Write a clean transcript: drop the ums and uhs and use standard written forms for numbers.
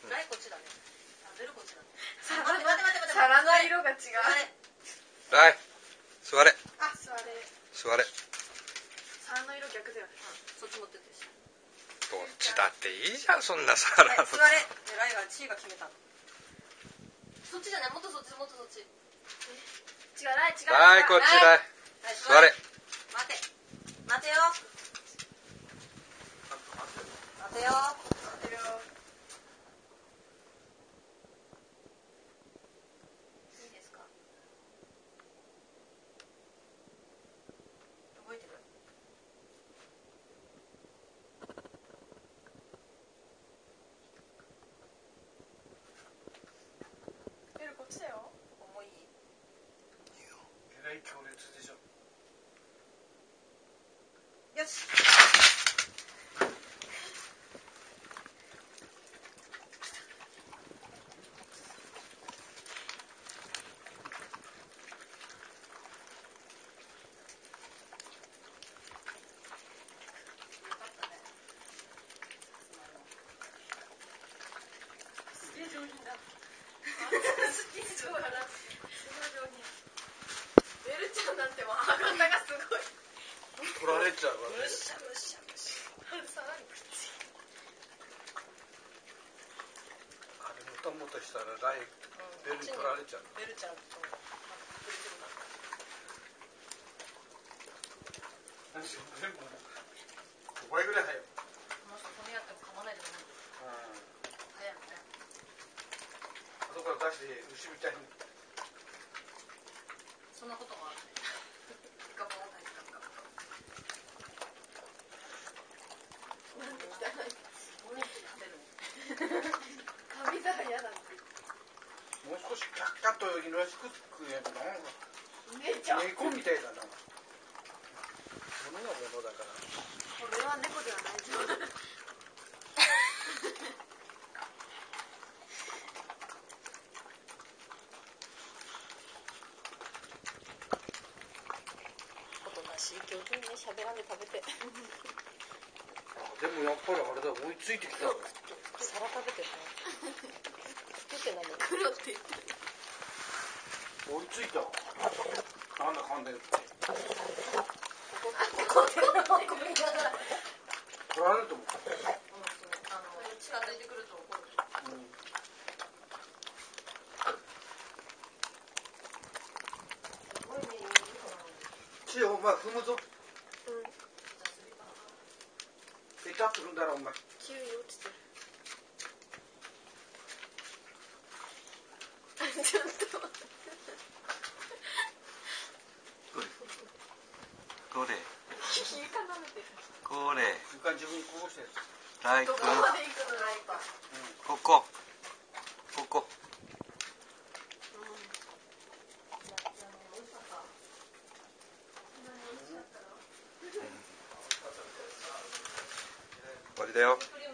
ライこっちだね。ベルこっちだね。 皿の色が違う。 ライ座れ。 あ、座れ。 座れ。 皿の色逆だよね。 そっち持ってってし。 どっちだっていいじゃん、そんな皿。 座れ。でライはチーが決めたの。そっちじゃない、もっとそっち。 違う、ライ違う。 ライこっちだい。座れ。 待てよ。いいですか。動いてる。 ベルこっちだよ。 ここもいい。 えらい強烈でしょ。 よし。 すげえ上品だ。すげえ上品だ。すごい上品。ベルちゃんなんてもう歯型がすごい。 取られちゃうわね。 さらにくっついて。 あれもともとしたらライベルに取られちゃう。 ベルちゃんと何しろ全部5倍ぐらい早い。 もし骨やっても噛まないで飲む。早いね。 後から出して牛みたいに。 そんなこともあるね。ガボン入ったか。 なんで汚い。 すごい食べるね。 髪皿嫌だね。 もう少しキャッキャッと色々しく食えばなんか姉ちゃん。 猫みたいだな。物が物だから。 これは猫ではないぞ。 おとなしい上手にね、喋らんで食べて。 でもやっぱりあれだ、追いついてきた。 皿食べてね。食って何？ 黒って言ってる。 追いついた。なんだかんだ言って。取られると思った。 近づいてくると怒る。すごいね、いい子なのに。 ちお前踏むぞ。ベタするんだろお前。 キウイ落ちてる。ちょっと待って。 これ。 床舐めてる。 これ。 床自分にこぼしたやつ。 ライ君。 どこまで行くのライパ。 ここ。ここ。終わりだよ。